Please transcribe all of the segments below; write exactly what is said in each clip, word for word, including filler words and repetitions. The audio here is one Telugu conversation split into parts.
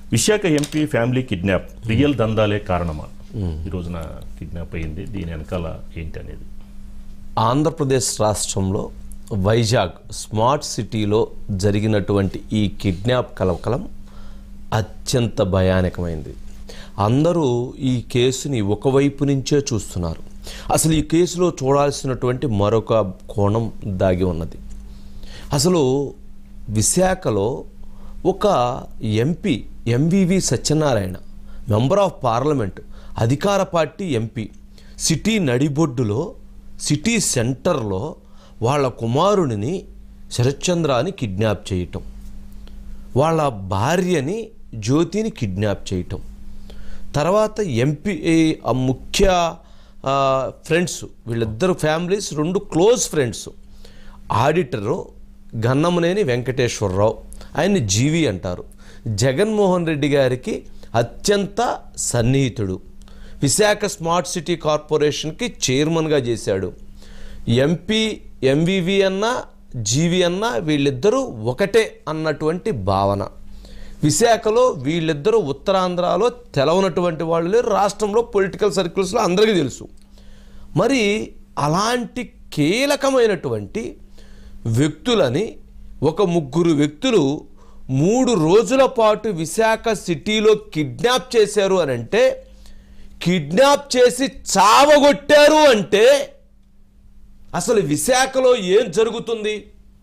Visakha MP family kidnap real దందాలే కారణమా? ఈ రోజున కిడ్నాప్ అయింది, దీని వెనకాల ఏంటి అనేది. ఆంధ్రప్రదేశ్ రాష్ట్రంలో వైజాగ్ స్మార్ట్ సిటీలో జరిగినటువంటి ఈ కిడ్నాప్ కలకలం అత్యంత భయానకమైంది. అందరూ ఈ కేసుని ఒకవైపు నుంచే చూస్తున్నారు. అసలు ఈ కేసులో చూడాల్సినటువంటి మరొక కోణం దాగి ఉన్నది. అసలు విశాఖలో ఒక MP MVV Satyanarayana, member of parliament, అధికార పార్టీ ఎంపీ, సిటీ నడిబొడ్డులో సిటీ సెంటర్లో వాళ్ళ కుమారుడిని శరత్చంద్రాని కిడ్నాప్ చేయటం, వాళ్ళ భార్యని జ్యోతిని కిడ్నాప్ చేయటం, తర్వాత ఎంపీ ముఖ్య ఫ్రెండ్స్, వీళ్ళిద్దరు ఫ్యామిలీస్ రెండు close friends, auditor Gannamaneni Venkateswararao, ఆయన్ని జీవి అంటారు, జగన్మోహన్ రెడ్డి గారికి అత్యంత సన్నిహితుడు, విశాఖ స్మార్ట్ సిటీ కార్పొరేషన్కి చైర్మన్గా చేశాడు. ఎంపీ ఎంవివి అన్న జీవి అన్న వీళ్ళిద్దరూ ఒకటే అన్నటువంటి భావన. విశాఖలో వీళ్ళిద్దరూ ఉత్తరాంధ్రలో తెలవనటువంటి వాళ్ళు లేరు, రాష్ట్రంలో పొలిటికల్ సర్కిల్స్లో అందరికీ తెలుసు. మరి అలాంటి కీలకమైనటువంటి వ్యక్తులని ఒక ముగ్గురు వ్యక్తులు మూడు రోజుల పాటు విశాఖ సిటీలో కిడ్నాప్ చేశారు అని అంటే, కిడ్నాప్ చేసి చావగొట్టారు అంటే అసలు విశాఖలో ఏం జరుగుతుంది?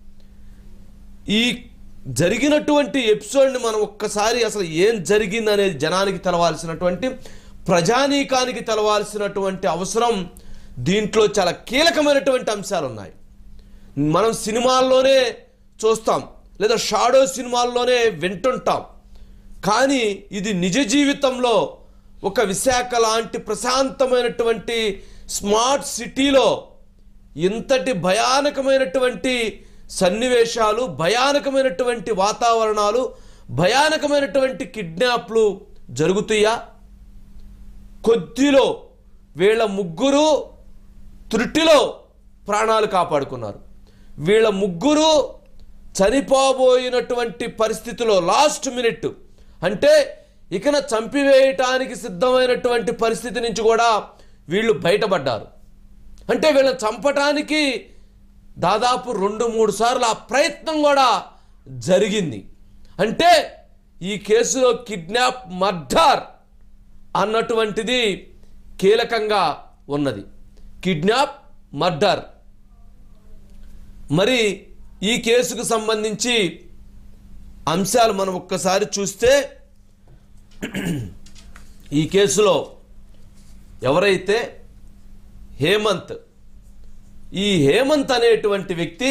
ఈ జరిగినటువంటి ఎపిసోడ్ని మనం ఒక్కసారి అసలు ఏం జరిగింది అనేది జనానికి తెలవాల్సినటువంటి, ప్రజానీకానికి తెలవాల్సినటువంటి అవసరం దీంట్లో చాలా కీలకమైనటువంటి అంశాలు ఉన్నాయి. మనం సినిమాల్లోనే చూస్తాం, లేదా షాడో సినిమాల్లోనే వింటుంటాం, కానీ ఇది నిజ జీవితంలో ఒక విశాఖ లాంటి ప్రశాంతమైనటువంటి స్మార్ట్ సిటీలో ఇంతటి భయానకమైనటువంటి సన్నివేశాలు, భయానకమైనటువంటి వాతావరణాలు, భయానకమైనటువంటి కిడ్నాప్లు జరుగుతాయా? కొద్దిలో వీళ్ళ ముగ్గురు త్రుటిలో ప్రాణాలు కాపాడుకున్నారు. వీళ్ళ ముగ్గురు చనిపోబోయినటువంటి పరిస్థితిలో లాస్ట్ మినిట్, అంటే ఇకన చంపివేయటానికి సిద్ధమైనటువంటి పరిస్థితి నుంచి కూడా వీళ్ళు బయటపడ్డారు. అంటే వీళ్ళని చంపటానికి దాదాపు రెండు మూడు సార్లు ఆ ప్రయత్నం కూడా జరిగింది. అంటే ఈ కేసులో కిడ్నాప్, మర్డర్ అన్నటువంటిది కీలకంగా ఉన్నది. Kidnap, murder. మరి ఈ కేసుకు సంబంధించి అంశాలు మనం ఒక్కసారి చూస్తే, ఈ కేసులో ఎవరైతే హేమంత్, ఈ హేమంత్ అనేటువంటి వ్యక్తి,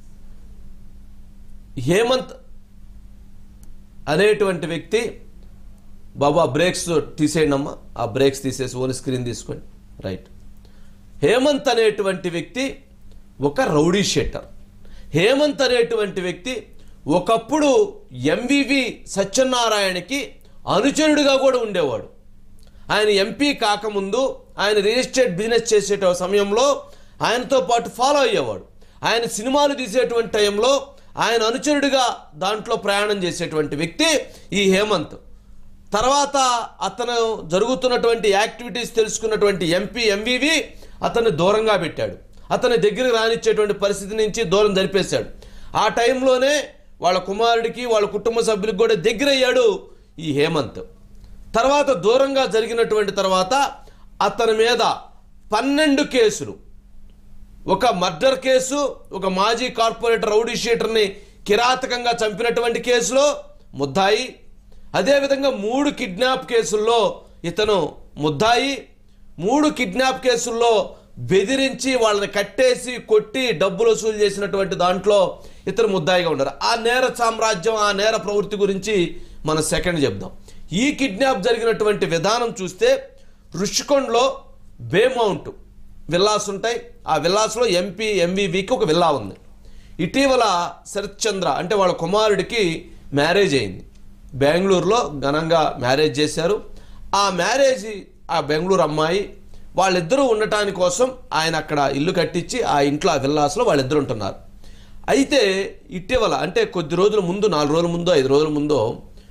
హేమంత్ అనేటువంటి వ్యక్తి బాబా బ్రేక్స్ తీసేయండి అమ్మా, ఆ బ్రేక్స్ తీసేసి ఓన్ స్క్రీన్ తీసుకోండి. రైట్. హేమంత్ అనేటువంటి వ్యక్తి ఒక రౌడీ షీటర్. హేమంత్ అనేటువంటి వ్యక్తి ఒకప్పుడు ఎంవివి సత్యనారాయణకి అనుచరుడిగా కూడా ఉండేవాడు. ఆయన ఎంపీ కాకముందు ఆయన రియల్ ఎస్టేట్ బిజినెస్ చేసే సమయంలో ఆయనతో పాటు ఫాలో అయ్యేవాడు. ఆయన సినిమాలు తీసేటువంటి టైంలో ఆయన అనుచరుడిగా దాంట్లో ప్రయాణం చేసేటువంటి వ్యక్తి ఈ హేమంత్. తర్వాత అతను జరుగుతున్నటువంటి యాక్టివిటీస్ తెలుసుకున్నటువంటి ఎంపీ ఎంవివి అతన్ని దూరంగా పెట్టాడు, అతని దగ్గరికి రానిచ్చేటువంటి పరిస్థితి నుంచి దూరం జరిపేశాడు. ఆ టైంలోనే వాళ్ళ కుమారుడికి, వాళ్ళ కుటుంబ సభ్యులకు కూడా దగ్గర అయ్యాడు ఈ హేమంత్. తర్వాత దూరంగా జరిగినటువంటి తర్వాత అతని మీద పన్నెండు కేసులు, ఒక మర్డర్ కేసు, ఒక మాజీ కార్పొరేటర్ రౌడీ షీటర్ని కిరాతకంగా చంపినటువంటి కేసులో ముద్దాయి, అదేవిధంగా మూడు కిడ్నాప్ కేసుల్లో ఇతను ముద్దాయి, మూడు కిడ్నాప్ కేసుల్లో బెదిరించి వాళ్ళని కట్టేసి కొట్టి డబ్బులు వసూలు చేసినటువంటి దాంట్లో ఇతను ముద్దాయిగా ఉన్నారు. ఆ నేర సామ్రాజ్యం, ఆ నేర ప్రవృత్తి గురించి మనం సెకండ్ చెప్దాం. ఈ కిడ్నాప్ జరిగినటువంటి విధానం చూస్తే రుషికొండలో బేమౌంట్ విల్లాస్ ఉంటాయి. ఆ విల్లాస్లో ఎంపీ ఎంవివికి ఒక విల్లా ఉంది. ఇటీవల శరత్చంద్ర అంటే వాళ్ళ కుమారుడికి మ్యారేజ్ అయింది. బెంగళూరులో ఘనంగా మ్యారేజ్ చేశారు. ఆ మ్యారేజ్ ఆ బెంగళూరు అమ్మాయి, వాళ్ళిద్దరూ ఉండటాని కోసం ఆయన అక్కడ ఇల్లు కట్టించి ఆ ఇంట్లో ఆ విల్లాస్లో వాళ్ళిద్దరు ఉంటున్నారు. అయితే ఇటీవల అంటే కొద్ది రోజుల ముందు, నాలుగు రోజుల ముందో ఐదు రోజుల ముందో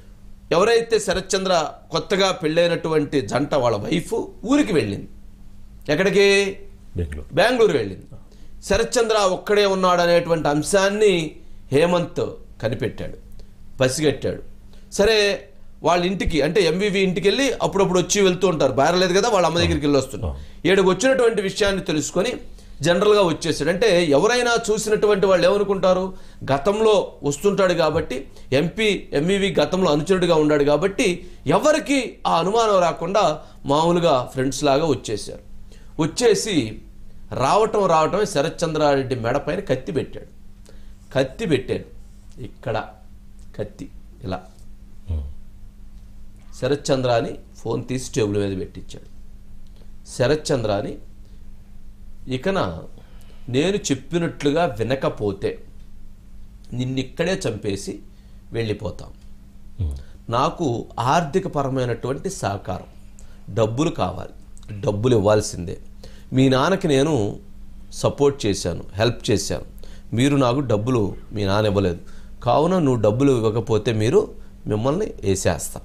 ఎవరైతే శరత్చంద్ర కొత్తగా పెళ్ళైనటువంటి జంట వాళ్ళ వైఫ్ ఊరికి వెళ్ళింది. ఎక్కడికి? బెంగళూరు బెంగళూరు వెళ్ళింది. శరత్చంద్ర ఒక్కడే ఉన్నాడు అనేటువంటి అంశాన్ని హేమంత్ కనిపెట్టాడు, పసిగట్టాడు. సరే వాళ్ళ ఇంటికి అంటే ఎంవివి ఇంటికి వెళ్ళి అప్పుడప్పుడు వచ్చి వెళ్తూ ఉంటారు, బారలేదు కదా, వాళ్ళ అమ్మ దగ్గరికి వెళ్ళి వస్తున్నారు. ఏడుకు వచ్చినటువంటి విషయాన్ని తెలుసుకొని జనరల్గా వచ్చేసాడు. అంటే ఎవరైనా చూసినటువంటి వాళ్ళు ఏమనుకుంటారు, గతంలో వస్తుంటాడు కాబట్టి, ఎంపీ ఎంవివి గతంలో అనుచరుడిగా ఉన్నాడు కాబట్టి ఎవరికి ఆ అనుమానం రాకుండా మామూలుగా ఫ్రెండ్స్ లాగా వచ్చేసారు. వచ్చేసి రావటం రావటమే శరత్చంద్రారెడ్డి మెడపైన కత్తి పెట్టాడు. కత్తి పెట్టాడు ఇక్కడ, కత్తి ఇలా. శరత్చంద్రాని ఫోన్ తీసి టేబుల్ మీద పెట్టించాడు. శరత్చంద్రాని ఇకన నేను చెప్పినట్లుగా వినకపోతే నిన్నిక్కడే చంపేసి వెళ్ళిపోతాం. నాకు ఆర్థిక పరమైనటువంటి సహకారం, డబ్బులు కావాలి, డబ్బులు ఇవ్వాల్సిందే. మీ నాన్నకి నేను సపోర్ట్ చేశాను, హెల్ప్ చేశాను, మీరు నాకు డబ్బులు మీ నాన్న ఇవ్వలేదు, కావున నువ్వు డబ్బులు ఇవ్వకపోతే మీరు మిమ్మల్ని వేసేస్తా.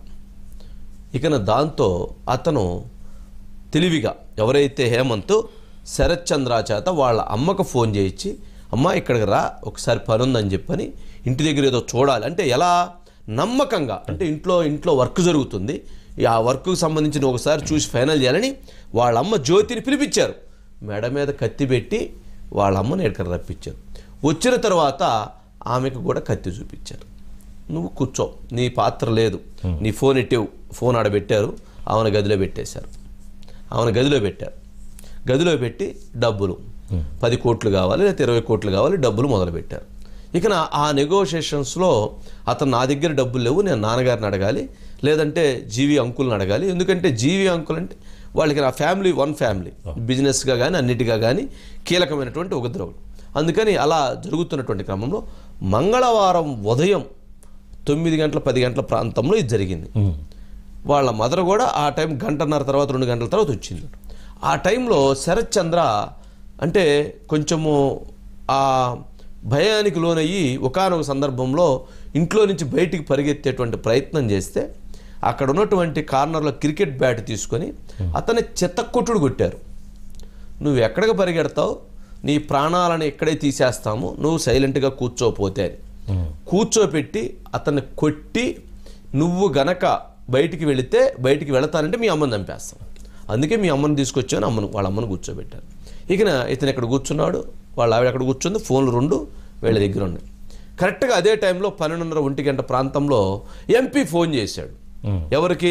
ఇకన దాంతో అతను తెలివిగా ఎవరైతే హేమంత్ శరత్చంద్ర చేత వాళ్ళ అమ్మకు ఫోన్ చేయించి, అమ్మ ఇక్కడికి రా ఒకసారి పని ఉందని చెప్పని, ఇంటి దగ్గర ఏదో చూడాలి అంటే ఎలా నమ్మకంగా, అంటే ఇంట్లో ఇంట్లో వర్క్ జరుగుతుంది, ఆ వర్క్కు సంబంధించిన ఒకసారి చూసి ఫైనల్ చేయాలని వాళ్ళ అమ్మ జ్యోతిని పిలిపించారు. మెడ మీద కత్తి పెట్టి వాళ్ళ అమ్మని ఎక్కడ రప్పించారు. వచ్చిన తర్వాత ఆమెకు కూడా కత్తి చూపించారు. నువ్వు కూర్చో, నీ పాత్ర లేదు, నీ ఫోన్ ఎట్టేవు, ఫోన్ ఆడబెట్టారు, ఆమెను గదిలో పెట్టేశారు. ఆమెను గదిలో పెట్టారు. గదిలో పెట్టి డబ్బులు పది కోట్లు కావాలి లేదా ఇరవై కోట్లు కావాలి, డబ్బులు మొదలుపెట్టారు. ఇక నా ఆ నెగోషియేషన్స్లో అతను నా దగ్గర డబ్బులు లేవు, నేను నాన్నగారిని అడగాలి లేదంటే జీవి అంకుల్ని అడగాలి. ఎందుకంటే జీవి అంకుల్ అంటే వాళ్ళకి నా ఫ్యామిలీ వన్ ఫ్యామిలీ, బిజినెస్గా కానీ అన్నిటిగా కానీ కీలకమైనటువంటి ఒక ద్రోగుడు. అందుకని అలా జరుగుతున్నటువంటి క్రమంలో మంగళవారం ఉదయం తొమ్మిది గంటల పది గంటల ప్రాంతంలో ఇది జరిగింది. వాళ్ళ మదర్ కూడా ఆ టైం గంటన్నర తర్వాత రెండు గంటల తర్వాత వచ్చింది. ఆ టైంలో శరత్చంద్ర అంటే కొంచెము ఆ భయానికి లోనయ్యి ఒకానొక సందర్భంలో ఇంట్లో నుంచి బయటికి పరిగెత్తేటువంటి ప్రయత్నం చేస్తే అక్కడ ఉన్నటువంటి కార్నర్లో క్రికెట్ బ్యాట్ తీసుకొని అతన్ని చెత్తకొట్టుడు కొట్టారు. నువ్వు ఎక్కడికి పరిగెడతావు, నీ ప్రాణాలను ఇక్కడే తీసేస్తాము, నువ్వు సైలెంట్గా కూర్చోపోతే అని కూర్చోపెట్టి అతన్ని కొట్టి, నువ్వు గనక బయటికి వెళితే బయటికి వెళతానంటే మీ అమ్మని చంపేస్తాం, అందుకే మీ అమ్మని తీసుకొచ్చాను, అమ్మను వాళ్ళ అమ్మను కూర్చోబెట్టారు. ఇక ఇతను ఎక్కడ కూర్చున్నాడు, వాళ్ళ ఆవిడ ఎక్కడ కూర్చుంది, ఫోన్లు రెండు వీళ్ళ దగ్గర ఉన్నాయి. కరెక్ట్గా అదే టైంలో పన్నెండున్నర ఒంటి గంట ప్రాంతంలో ఎంపీ ఫోన్ చేశాడు. ఎవరికి?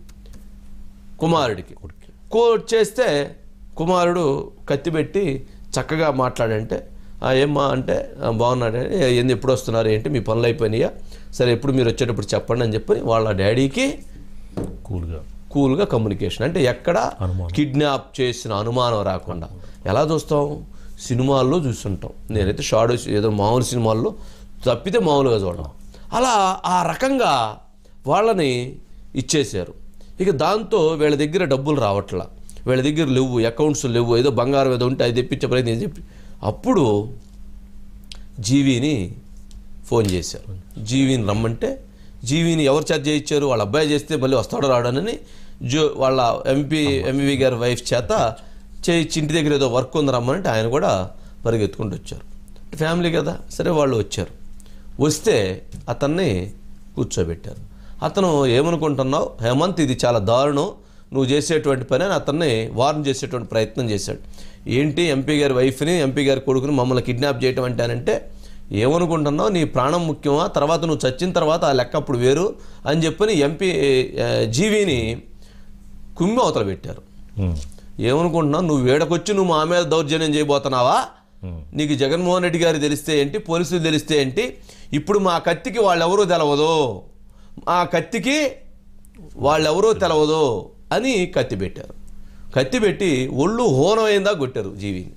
కుమారుడికి. కోట్ చేస్తే కుమారుడు కత్తిపెట్టి చక్కగా మాట్లాడంటే, ఏమ్మా అంటే బాగున్నాడు, ఏంది ఎప్పుడు వస్తున్నారు ఏంటి, మీ పనులు అయిపోయినాయా, సరే ఎప్పుడు మీరు వచ్చేటప్పుడు చెప్పండి అని చెప్పి వాళ్ళ డాడీకి కూల్గా కూల్గా కమ్యూనికేషన్. అంటే ఎక్కడ కిడ్నాప్ చేసిన అనుమానం రాకుండా. ఎలా చూస్తాం, సినిమాల్లో చూస్తుంటాం, నేనైతే షార్ట్ ఏదో మామూలు సినిమాల్లో తప్పితే మామూలుగా చూడడం, అలా ఆ రకంగా వాళ్ళని ఇచ్చేశారు. ఇక దాంతో వీళ్ళ దగ్గర డబ్బులు రావట్లా, వీళ్ళ దగ్గర లేవు, అకౌంట్స్ లేవు, ఏదో బంగారం ఏదో ఉంటే అది తెప్పించే ప్రయత్నం చెప్పి అప్పుడు జీవిని ఫోన్ చేశారు. జీవిని రమ్మంటే జీవిని ఎవరు చేత చేయించారు, వాళ్ళ అబ్బాయి చేస్తే మళ్ళీ వస్తాడో రాడనని జో వాళ్ళ ఎంపీ ఎంవివి గారి వైఫ్ చేత చేయించి ఇంటి దగ్గర ఏదో వర్క్ ఉంది రమ్మనంటే ఆయన కూడా పరిగెత్తుకుంటూ వచ్చారు. ఫ్యామిలీ కదా, సరే వాళ్ళు వచ్చారు. వస్తే అతన్ని కూర్చోబెట్టారు. అతను ఏమనుకుంటున్నావు హేమంత్, ఇది చాలా దారుణం నువ్వు చేసేటువంటి పని అని అతన్ని వార్న్ చేసేటువంటి ప్రయత్నం చేశాడు. ఏంటి ఎంపీ గారి వైఫ్ని ఎంపీ గారి కొడుకుని మమ్మల్ని కిడ్నాప్ చేయటం అంటేనంటే, ఏమనుకుంటున్నావు, నీ ప్రాణం ముఖ్యమా, తర్వాత నువ్వు చచ్చిన తర్వాత ఆ లెక్క అప్పుడు వేరు అని చెప్పని ఎంపీ జీవిని కుమ్మి అవతల పెట్టారు. ఏమనుకుంటున్నావు, నువ్వు వేడకొచ్చి నువ్వు మా మీద దౌర్జన్యం చేయబోతున్నావా, నీకు జగన్మోహన్ రెడ్డి గారు తెలిస్తే ఏంటి, పోలీసులు తెలిస్తే ఏంటి, ఇప్పుడు మా కత్తికి వాళ్ళెవరూ తెలవదు, మా కత్తికి వాళ్ళెవరో తెలవదు అని కత్తి పెట్టారు. కత్తి పెట్టి ఒళ్ళు హోనమైందా కొట్టారు జీవిని.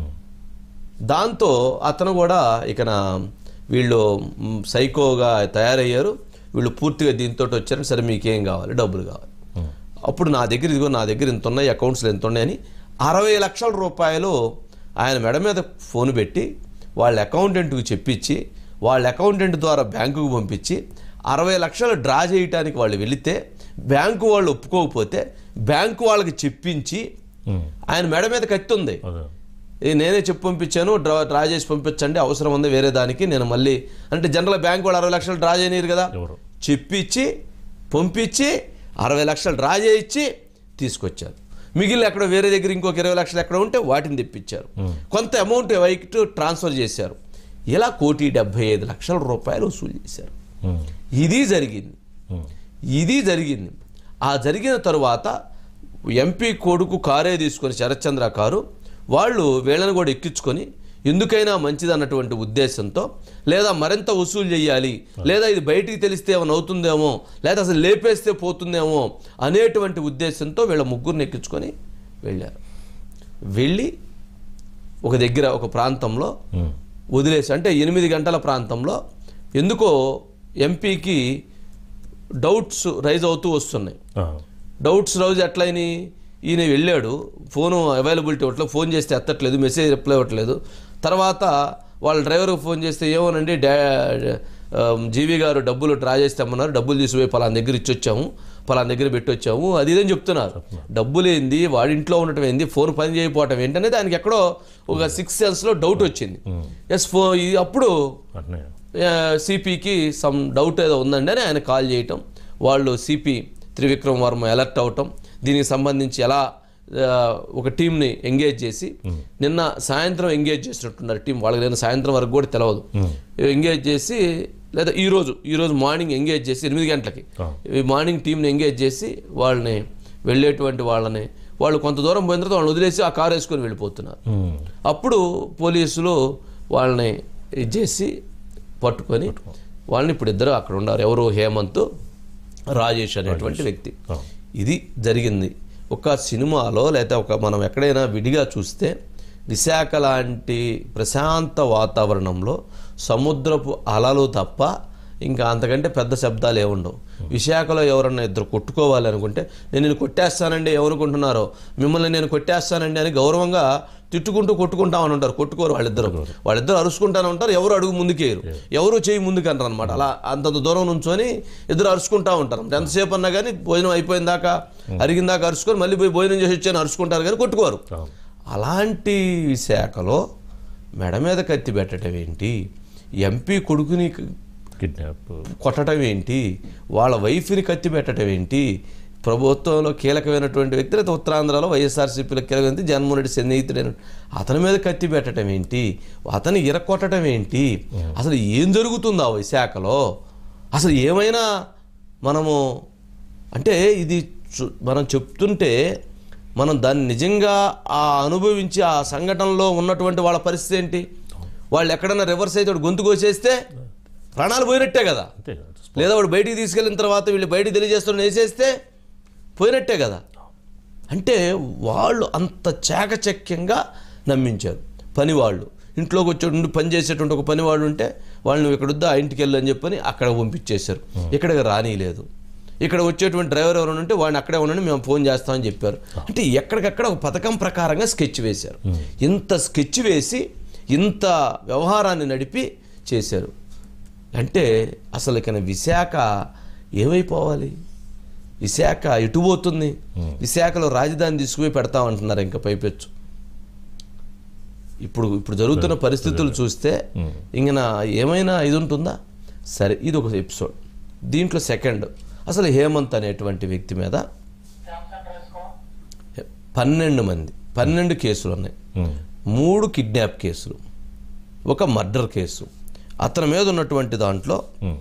దాంతో అతను కూడా ఇక వీళ్ళు సైకోగా తయారయ్యారు. వీళ్ళు పూర్తిగా దీంతో వచ్చారని, సరే మీకేం కావాలి, డబ్బులు కావాలి, అప్పుడు నా దగ్గర ఇదిగో నా దగ్గర ఇంత ఉన్నాయి, అకౌంట్స్లో ఎంత ఉన్నాయని అరవై లక్షల రూపాయలు ఆయన మెడ మీద ఫోన్ పెట్టి వాళ్ళ అకౌంటెంట్కి చెప్పించి వాళ్ళ అకౌంటెంట్ ద్వారా బ్యాంకుకు పంపించి అరవై లక్షలు డ్రా చేయడానికి వాళ్ళు వెళితే బ్యాంకు వాళ్ళు ఒప్పుకోకపోతే బ్యాంకు వాళ్ళకి చెప్పించి ఆయన మెడ మీద కత్తి ఉంది, నేనే చెప్పి పంపించాను, డ్రా డ్రా చేసి పంపించండి, అవసరం ఉంది వేరే దానికి, నేను మళ్ళీ అంటే జనరల్ బ్యాంకు వాళ్ళు అరవై లక్షలు డ్రా చేయనీరు కదా, చెప్పించి పంపించి అరవై లక్షలు డ్రా చేయించి తీసుకొచ్చారు. మిగిలిన ఎక్కడ వేరే దగ్గర ఇంకొక ఇరవై లక్షలు ఎక్కడ ఉంటే వాటిని తెప్పించారు. కొంత అమౌంట్ వైట్ ట్రాన్స్ఫర్ చేశారు. ఇలా కోటి డెబ్బై ఐదు లక్షల రూపాయలు వసూలు చేశారు. ఇది జరిగింది ఇది జరిగింది ఆ జరిగిన తరువాత ఎంపీ కొడుకు కారే తీసుకొని శరత్చంద్ర కారు వాళ్ళు వీళ్ళని కూడా ఎక్కించుకొని ఎందుకైనా మంచిది అన్నటువంటి ఉద్దేశంతో, లేదా మరింత వసూలు చేయాలి, లేదా ఇది బయటికి తెలిస్తే ఏమైనా అవుతుందేమో, లేదా అసలు లేపేస్తే పోతుందేమో అనేటువంటి ఉద్దేశంతో వీళ్ళ ముగ్గురిని ఎక్కించుకొని వెళ్ళారు. వెళ్ళి ఒక దగ్గర ఒక ప్రాంతంలో వదిలేసి, అంటే ఎనిమిది గంటల ప్రాంతంలో ఎందుకో ఎంపీకి డౌట్స్ రైజ్ అవుతూ వస్తున్నాయి. డౌట్స్ రైజ్ ఎట్లయినాయి, ఈయన వెళ్ళాడు, ఫోను అవైలబిలిటీ ఇవ్వట్లేదు, ఫోన్ చేస్తే ఎత్తట్లేదు, మెసేజ్ రిప్లై ఇవ్వట్లేదు. తర్వాత వాళ్ళ డ్రైవర్కి ఫోన్ చేస్తే ఏమోనండి డా జీవి గారు డబ్బులు డ్రా చేస్తామన్నారు, డబ్బులు తీసుకుపోయి పలానా దగ్గర ఇచ్చొచ్చాము, పలానా దగ్గర పెట్టొచ్చాము, అది ఇదని చెప్తున్నారు. డబ్బులు ఏంది, వాడి ఇంట్లో ఉండటం ఏంది, ఫోన్ పని చేయకపోవటం ఏంటనేది ఆయనకి ఎక్కడో ఒక సిక్స్ సెన్స్లో డౌట్ వచ్చింది. ఎస్ ఫో అప్పుడు సిపికి సమ్ డౌట్ ఏదో ఉందండి అని ఆయన కాల్ చేయటం, వాళ్ళు సిపి త్రివిక్రమ్ వర్మ అలర్ట్ అవటం, దీనికి సంబంధించి ఎలా ఒక టీంని ఎంగేజ్ చేసి నిన్న సాయంత్రం ఎంగేజ్ చేసినట్టున్నారు టీం, వాళ్ళకి నిన్న సాయంత్రం వరకు కూడా తెలియదు, ఎంగేజ్ చేసి లేదా ఈరోజు ఈరోజు మార్నింగ్ ఎంగేజ్ చేసి ఎనిమిది గంటలకి మార్నింగ్ టీంని ఎంగేజ్ చేసి వాళ్ళని వెళ్ళేటువంటి వాళ్ళని వాళ్ళు కొంత దూరం పోయిన తర్వాత వాళ్ళని వదిలేసి ఆ కారు వేసుకొని వెళ్ళిపోతున్నారు. అప్పుడు పోలీసులు వాళ్ళని ఇది చేసి పట్టుకొని వాళ్ళని ఇప్పుడు ఇద్దరు అక్కడ ఉన్నారు, ఎవరు హేమంత్ రాజేష్ అనేటువంటి వ్యక్తి. ఇది జరిగింది. ఒక సినిమాలో లేదా ఒక మనం ఎక్కడైనా విడిగా చూస్తే విశాఖ లాంటి ప్రశాంత వాతావరణంలో సముద్రపు అలలు తప్ప ఇంకా అంతకంటే పెద్ద శబ్దాలు ఏముండవు. విశాఖలో ఎవరన్నా ఇద్దరు కొట్టుకోవాలి అనుకుంటే నేను నేను కొట్టేస్తానండి ఎవరుకుంటున్నారో, మిమ్మల్ని నేను కొట్టేస్తానండి అని గౌరవంగా తిట్టుకుంటూ కొట్టుకుంటామని ఉంటారు. కొట్టుకోరు వాళ్ళిద్దరు, వాళ్ళిద్దరు అరుచుకుంటానే ఉంటారు, ఎవరు అడుగు ముందుకేయరు, ఎవరు చేయి ముందుకు అంటారు అనమాట. అలా అంతంత దూరం నుంచొని ఇద్దరు అరుచుకుంటా ఉంటారు. ఎంతసేపు అన్నా కానీ భోజనం అయిపోయిన దాకా అరిగిన దాకా అరుచుకొని మళ్ళీ పోయి భోజనం చేసి వచ్చాను అరుచుకుంటారు కానీ కొట్టుకోరు. అలాంటి విశాఖలో మెడ మీద కత్తి పెట్టడం ఏంటి, ఎంపీ కొడుకుని కిడ్నాప్ కొట్టడం ఏంటి, వాళ్ళ వైఫ్ని కత్తి పెట్టడం ఏంటి, ప్రభుత్వంలో కీలకమైనటువంటి వ్యక్తి లేదా ఉత్తరాంధ్రలో వైఎస్ఆర్సీపీలో కీలకమైనది జగన్మోహన్ రెడ్డి సన్నిహితుడైన అతని మీద కత్తి పెట్టడం ఏంటి, అతని ఇరక్కొట్టడం ఏంటి, అసలు ఏం జరుగుతుందో ఆ విశాఖలో, అసలు ఏమైనా మనము అంటే ఇది మనం చెప్తుంటే మనం దాన్ని నిజంగా ఆ అనుభవించి ఆ సంఘటనలో ఉన్నటువంటి వాళ్ళ పరిస్థితి ఏంటి, వాళ్ళు ఎక్కడన్నా రివర్స్ అయితే గొంతు కోసేస్తే ప్రాణాలు పోయినట్టే కదా, లేదా వాడు బయటికి తీసుకెళ్ళిన తర్వాత వీళ్ళు బయటికి తెలియజేస్తున్న వేసేస్తే పోయినట్టే కదా. అంటే వాళ్ళు అంత చాకచక్యంగా నమ్మించారు. పని వాళ్ళు ఇంట్లోకి వచ్చి పని చేసేటువంటి ఒక పని వాళ్ళు ఉంటే వాళ్ళని ఇక్కడ వద్దా ఆ ఇంటికి వెళ్ళని చెప్పని అక్కడ పంపించేశారు, ఇక్కడికి రానిలేదు. ఇక్కడ వచ్చేటువంటి డ్రైవర్ ఎవరైనా ఉంటే వాడిని అక్కడే ఉండండి మేము ఫోన్ చేస్తామని చెప్పారు. అంటే ఎక్కడికక్కడ ఒక పథకం ప్రకారంగా స్కెచ్ వేశారు. ఇంత స్కెచ్ వేసి ఇంత వ్యవహారాన్ని నడిపి చేశారు. అంటే అసలు ఇక విశాఖ ఏమైపోవాలి, విశాఖ ఎటుపోతుంది, విశాఖలో రాజధాని తీసుకుపోయి పెడతామంటున్నారు ఇంకా పైపెచ్చు. ఇప్పుడు ఇప్పుడు జరుగుతున్న పరిస్థితులు చూస్తే ఇంక ఏమైనా ఇది ఉంటుందా. సరే ఇది ఒక ఎపిసోడ్. దీంట్లో సెకండ్ అసలు హేమంత్ అనేటువంటి వ్యక్తి మీద పన్నెండు మంది పన్నెండు కేసులు ఉన్నాయి. మూడు కిడ్నాప్ కేసులు, ఒక మర్డర్ కేసు. అతని మీద ఉన్నటువంటి దాంట్లో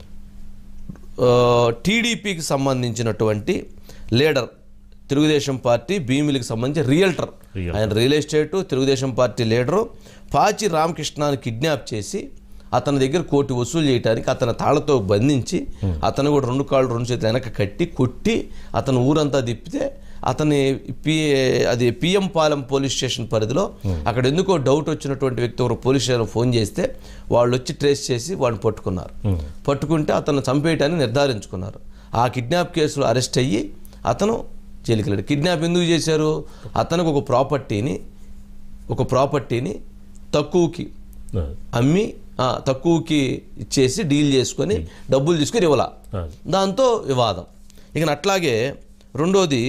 టీడీపీకి సంబంధించినటువంటి లీడర్, తెలుగుదేశం పార్టీ భీమిలికి సంబంధించి రియల్టర్, ఆయన real estate Telugu Desam party leader Pachi రామకృష్ణని కిడ్నాప్ చేసి అతని దగ్గర కోటి వసూలు చేయడానికి అతని తాళతో బంధించి అతను కూడా రెండు కాళ్ళు రెండు చేతులు వెనక కట్టి కొట్టి అతను ఊరంతా తిప్పితే అతని పి అది పిఎం పాలెం పోలీస్ స్టేషన్ పరిధిలో అక్కడ ఎందుకో డౌట్ వచ్చినటువంటి వ్యక్తి ఒకరు పోలీస్ స్టేషన్ ఫోన్ చేస్తే వాళ్ళు వచ్చి ట్రేస్ చేసి వాళ్ళని పట్టుకున్నారు. పట్టుకుంటే అతను చంపేయటాన్ని నిర్ధారించుకున్నారు. ఆ కిడ్నాప్ కేసులో అరెస్ట్ అయ్యి అతను జైలుకి వెళ్ళాడు. కిడ్నాప్ ఎందుకు చేశారు, అతనికి ఒక ప్రాపర్టీని ఒక ప్రాపర్టీని తక్కువకి అమ్మి తక్కువకి ఇచ్చేసి డీల్ చేసుకొని డబ్బులు తీసుకొని ఇవ్వాల, దాంతో వివాదం. ఇక అట్లాగే రెండోది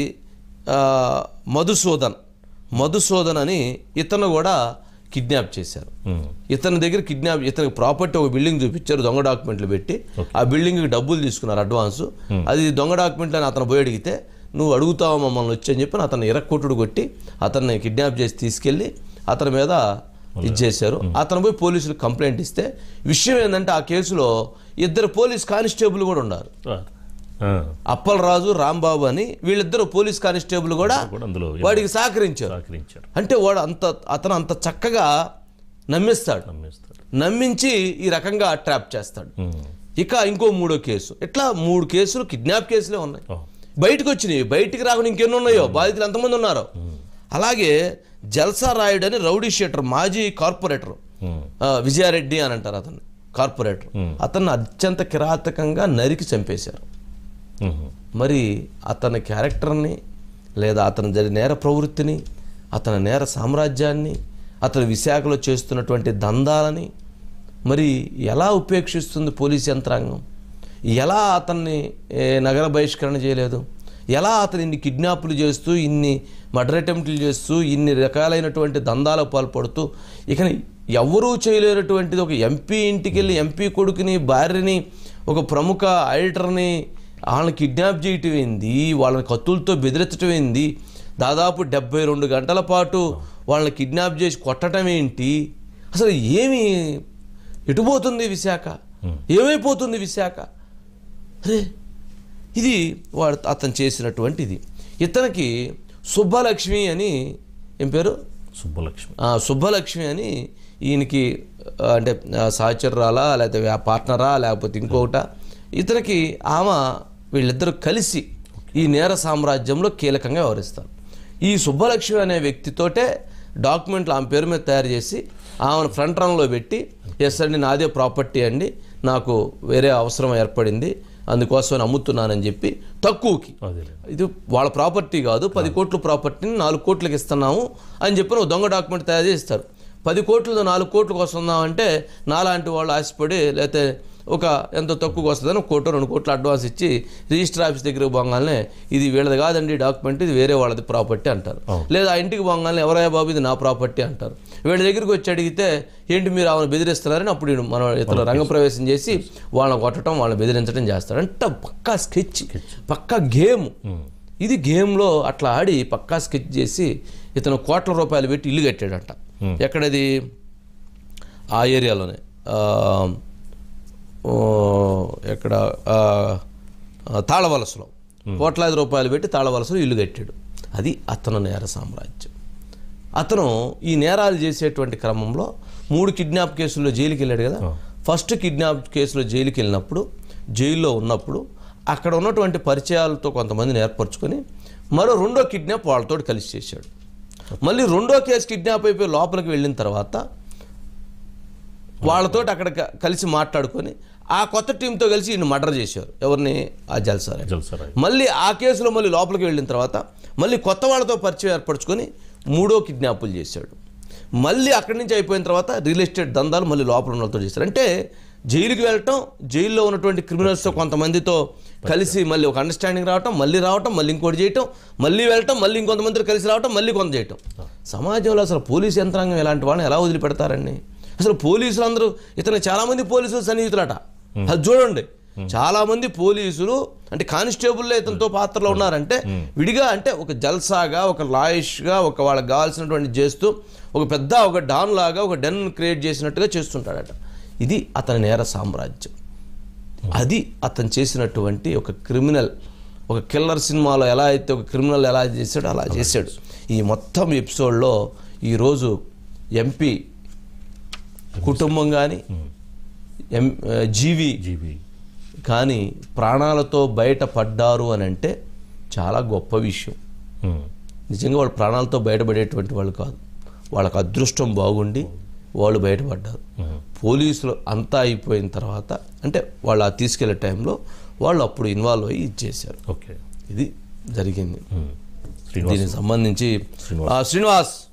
మధుసూదన్ మధుసూదన్ అని ఇతను కూడా కిడ్నాప్ చేశారు. ఇతని దగ్గర కిడ్నాప్ ఇతనికి ప్రాపర్టీ ఒక బిల్డింగ్ చూపించారు, దొంగ డాక్యుమెంట్లు పెట్టి ఆ బిల్డింగ్కి డబ్బులు తీసుకున్నారు అడ్వాన్సు. అది దొంగ డాక్యుమెంట్లు అని అతను పోయి అడిగితే నువ్వు అడుగుతావు మమ్మల్ని వచ్చి అని చెప్పి అతను ఇరక్కొట్టుడు కొట్టి అతన్ని కిడ్నాప్ చేసి తీసుకెళ్ళి అతని మీద ఇచ్చేశారు. అతను పోయి పోలీసులు కంప్లైంట్ ఇస్తే విషయం ఏంటంటే ఆ కేసులో ఇద్దరు పోలీస్ కానిస్టేబుల్ కూడా ఉన్నారు, అప్పలరాజు రాంబాబు అని. వీళ్ళిద్దరు పోలీస్ కానిస్టేబుల్ కూడా వాడికి సహకరించారు. అంటే వాడు అంత అతను అంత చక్కగా నమ్మిస్తాడు, నమ్మించి ఈ రకంగా ట్రాప్ చేస్తాడు. ఇక ఇంకో మూడో కేసు, ఇట్లా మూడు కేసులు కిడ్నాప్ కేసులే ఉన్నాయి. బయటకు వచ్చినాయి, బయటికి రాకుండా ఇంకెన్ని ఉన్నాయో, బాధితులు ఎంతమంది ఉన్నారో. అలాగే జల్సా రాయుడు అని రౌడీ షీటర్ మాజీ కార్పొరేటర్ విజయారెడ్డి అని అంటారు అతన్ని, కార్పొరేటర్. అతన్ని అత్యంత కిరాతకంగా నరికి చంపేశారు. మరి అతని క్యారెక్టర్ని లేదా అతని జరిగిన నేర ప్రవృత్తిని, అతని నేర సామ్రాజ్యాన్ని, అతని విశాఖలో చేస్తున్నటువంటి దందాలని మరి ఎలా ఉపేక్షిస్తుంది పోలీస్ యంత్రాంగం? ఎలా అతన్ని నగర బహిష్కరణ చేయలేదు? ఎలా అతను ఇన్ని కిడ్నాపులు చేస్తూ, ఇన్ని మర్డర్ అటెంప్ట్లు చేస్తూ, ఇన్ని రకాలైనటువంటి దందాలకు పాల్పడుతూ, ఇక ఎవరూ చేయలేనటువంటిది ఒక ఎంపీ ఇంటికి వెళ్ళి ఎంపీ కొడుకుని, భార్యని, ఒక ప్రముఖ ఎడిటర్ని వాళ్ళని కిడ్నాప్ చేయటం ఏంది, వాళ్ళని కత్తులతో బెదిరించడం ఏంది, దాదాపు డెబ్బై రెండు గంటల పాటు వాళ్ళని కిడ్నాప్ చేసి కొట్టడం ఏంటి? అసలు ఏమి ఎటుపోతుంది విశాఖ? ఏమైపోతుంది విశాఖ? అరే ఇది వాడు అతను చేసినటువంటిది. ఇతనికి సుబ్బలక్ష్మి అని ఏం పేరు, సుబ్బలక్ష్మి సుబ్బలక్ష్మి అని ఈయనకి అంటే సహచరురాలా లేకపోతే పార్ట్నరా లేకపోతే ఇంకొకట, ఇతనికి ఆమె వీళ్ళిద్దరూ కలిసి ఈ నేర సామ్రాజ్యంలో కీలకంగా వ్యవహరిస్తారు. ఈ సుబ్బలక్ష్మి అనే వ్యక్తితోటే డాక్యుమెంట్లు ఆమె పేరు మీద తయారు చేసి ఆమెను ఫ్రంట్ రన్లో పెట్టి, ఎస్ అండి నాదే ప్రాపర్టీ అండి, నాకు వేరే అవసరం ఏర్పడింది అందుకోసం అమ్ముతున్నానని చెప్పి తక్కువకి, ఇది వాళ్ళ ప్రాపర్టీ కాదు, పది కోట్ల ప్రాపర్టీని నాలుగు కోట్లకి ఇస్తున్నాము అని చెప్పి దొంగ డాక్యుమెంట్ తయారు చేసి ఇస్తారు. పది కోట్లతో నాలుగు కోట్లకు వస్తున్నామంటే నాలాంటి వాళ్ళు ఆశపడి లేకపోతే ఒక ఎంతో తక్కువకి వస్తుందని ఒక కోట రెండు కోట్లు అడ్వాన్స్ ఇచ్చి రిజిస్టర్ ఆఫీస్ దగ్గరికి పోగానే ఇది వీళ్ళది కాదండి డాక్యుమెంట్, ఇది వేరే వాళ్ళది ప్రాపర్టీ అంటారు. లేదా ఆ ఇంటికి పోగానే ఎవరయ్యా బాబు ఇది నా ప్రాపర్టీ అంటారు. వీళ్ళ దగ్గరికి వచ్చి అడిగితే ఏంటి మీరు ఆమెను బెదిరిస్తున్నారని అప్పుడు మనం ఇతను రంగప్రవేశం చేసి వాళ్ళని కొట్టడం, వాళ్ళని బెదిరించడం చేస్తారు. అంటే పక్కా స్కెచ్, పక్కా గేమ్. ఇది గేమ్లో అట్లా ఆడి పక్కా స్కెచ్ చేసి ఇతను కోట్ల రూపాయలు పెట్టి ఇల్లు కట్టాడంట. ఎక్కడది? ఆ ఏరియాలోనే ఎక్కడ తాళవలసలో కోట్లాది రూపాయలు పెట్టి తాళవలసలో ఇల్లు కట్టాడు. అది అతను నేర సామ్రాజ్యం. అతను ఈ నేరాలు చేసేటువంటి క్రమంలో మూడు కిడ్నాప్ కేసుల్లో జైలుకి వెళ్ళాడు కదా. ఫస్ట్ కిడ్నాప్ కేసులో జైలుకి వెళ్ళినప్పుడు, జైల్లో ఉన్నప్పుడు అక్కడ ఉన్నటువంటి పరిచయాలతో కొంతమందిని ఏర్పరచుకొని మరో రెండో కిడ్నాప్ వాళ్ళతో కలిసి చేశాడు. మళ్ళీ రెండో కేసు కిడ్నాప్ అయిపోయి లోపలికి వెళ్ళిన తర్వాత వాళ్ళతో అక్కడ కలిసి మాట్లాడుకొని ఆ కొత్త టీంతో కలిసి ఈయన మర్డర్ చేశారు. ఎవరిని? ఆ జల్సారాయ్. మళ్ళీ ఆ కేసులో మళ్ళీ లోపలికి వెళ్ళిన తర్వాత మళ్ళీ కొత్త వాళ్ళతో పరిచయం ఏర్పరచుకొని మూడో కిడ్నాపులు చేశాడు. మళ్ళీ అక్కడి నుంచి అయిపోయిన తర్వాత రియల్ ఎస్టేట్ దందాలు మళ్ళీ లోపల ఉన్నతో చేశారు. అంటే జైలుకి వెళ్ళటం, జైల్లో ఉన్నటువంటి క్రిమినల్స్తో కొంతమందితో కలిసి మళ్ళీ ఒక అండర్స్టాండింగ్ రావటం, మళ్ళీ రావటం, మళ్ళీ ఇంకోటి చేయటం, మళ్ళీ వెళ్ళటం, మళ్ళీ ఇంకొంతమందితో కలిసి రావటం, మళ్ళీ కొంత చేయటం. సమాజంలో అసలు పోలీసు యంత్రాంగం ఇలాంటి వాళ్ళని ఎలా వదిలిపెడతారండి? అసలు పోలీసులు అందరూ, ఇతను చాలామంది పోలీసులు సన్నిహితులట. అది చూడండి, చాలామంది పోలీసులు అంటే కానిస్టేబుల్లో ఇతనితో పాత్రలో ఉన్నారంటే విడిగా, అంటే ఒక జల్సాగా, ఒక లాయిష్గా, ఒక వాళ్ళకి కావాల్సినటువంటి చేస్తూ ఒక పెద్ద ఒక డాన్ లాగా ఒక డెన్ క్రియేట్ చేసినట్టుగా చేస్తుంటాడట. ఇది అతని నేర సామ్రాజ్యం. అది అతను చేసినటువంటి ఒక క్రిమినల్, ఒక కిల్లర్ సినిమాలో ఎలా అయితే ఒక క్రిమినల్ ఎలా చేశాడో అలా చేశాడు. ఈ మొత్తం ఎపిసోడ్లో ఈరోజు ఎంపీ కుటుంబం కానీ ఎం జీవి జీవి కానీ ప్రాణాలతో బయటపడ్డారు అని అంటే చాలా గొప్ప విషయం. నిజంగా వాళ్ళు ప్రాణాలతో బయటపడేటువంటి వాళ్ళు కాదు, వాళ్ళకు అదృష్టం బాగుండి వాళ్ళు బయటపడ్డారు. పోలీసులు అంతా అయిపోయిన తర్వాత అంటే వాళ్ళు ఆ తీసుకెళ్లే టైంలో వాళ్ళు అప్పుడు ఇన్వాల్వ్ అయ్యి ఇచ్చేశారు. ఓకే, ఇది జరిగింది. దీనికి సంబంధించి శ్రీనివాస్